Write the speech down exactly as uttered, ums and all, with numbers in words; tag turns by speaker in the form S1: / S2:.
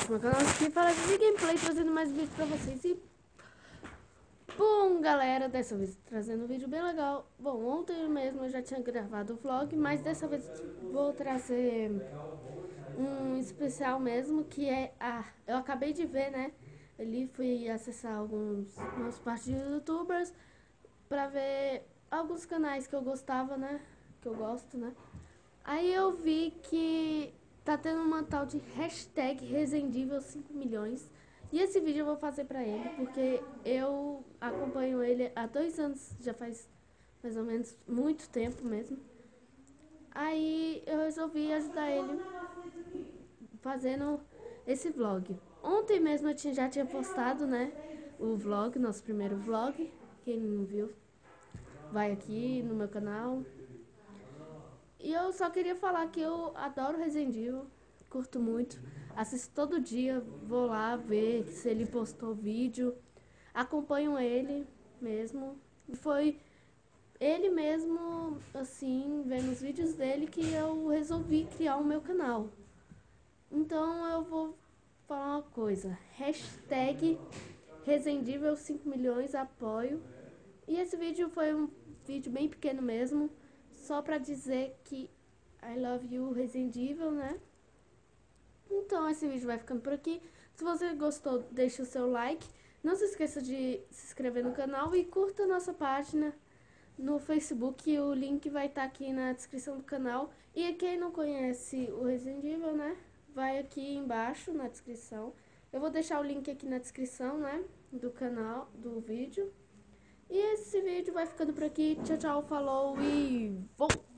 S1: pro meu canal aqui para de gameplay, trazendo mais vídeos pra vocês. E bom, galera, dessa vez trazendo um vídeo bem legal. Bom, ontem mesmo eu já tinha gravado o vlog, mas dessa vez vou trazer um especial mesmo, que é ah, eu acabei de ver, né? Ali fui acessar alguns meus partes de youtubers pra ver alguns canais que eu gostava, né? Que eu gosto, né? Aí eu vi que tá tendo uma tal de hashtag Resendível cinco milhões. E esse vídeo eu vou fazer pra ele, porque eu acompanho ele há dois anos, já faz mais ou menos muito tempo mesmo. Aí eu resolvi ajudar ele fazendo esse vlog. Ontem mesmo eu tinha, já tinha postado, né, o vlog, nosso primeiro vlog. Quem não viu, vai aqui no meu canal. E eu só queria falar que eu adoro Resident Evil, curto muito, assisto todo dia, vou lá ver se ele postou vídeo, acompanho ele mesmo. E foi ele mesmo, assim, vendo os vídeos dele que eu resolvi criar o meu canal. Então eu vou falar uma coisa, hashtag Resident Evil cinco milhões, apoio. E esse vídeo foi um vídeo bem pequeno mesmo, só pra dizer que I love you, Resident Evil, né? Então esse vídeo vai ficando por aqui. Se você gostou, deixa o seu like. Não se esqueça de se inscrever no canal e curta a nossa página no Facebook. O link vai estar aqui na descrição do canal. E quem não conhece o Resident Evil, né? Vai aqui embaixo na descrição. Eu vou deixar o link aqui na descrição, né? Do canal, do vídeo. E esse vídeo vai ficando por aqui. Tchau, tchau, falou e vou!